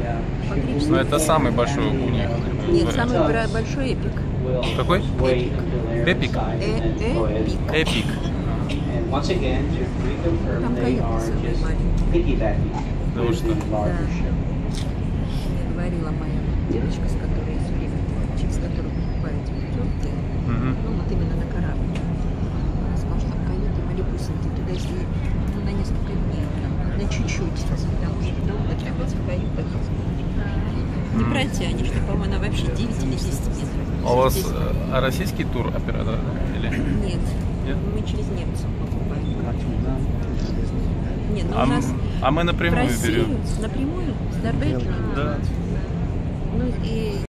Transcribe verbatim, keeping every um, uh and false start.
Но это самый большой у них. Нет, самый бра- большой эпик. Какой? Эпик. Эпик? Э эпик. Эпик. Там каюта самая маленькая. Да вы что? Да. Мне говорила моя девочка, с которой все время, через которую покупаете путевки, Мгм. ну вот именно на корабль. Она сказала, что там каюты малюсенькие, туда если ну, на несколько дней, там, на чуть-чуть, потому что долго прям в этих каютах. Не протянешь, что, по-моему, она вообще девять или десять метров. А у вас Здесь- э, а российский тур оператор? Или? Нет, Нет? мы через немцев покупаем. Нет, ну А, у нас м- а мы в напрямую Россию берем. напрямую с Норвегии. Да. Ну и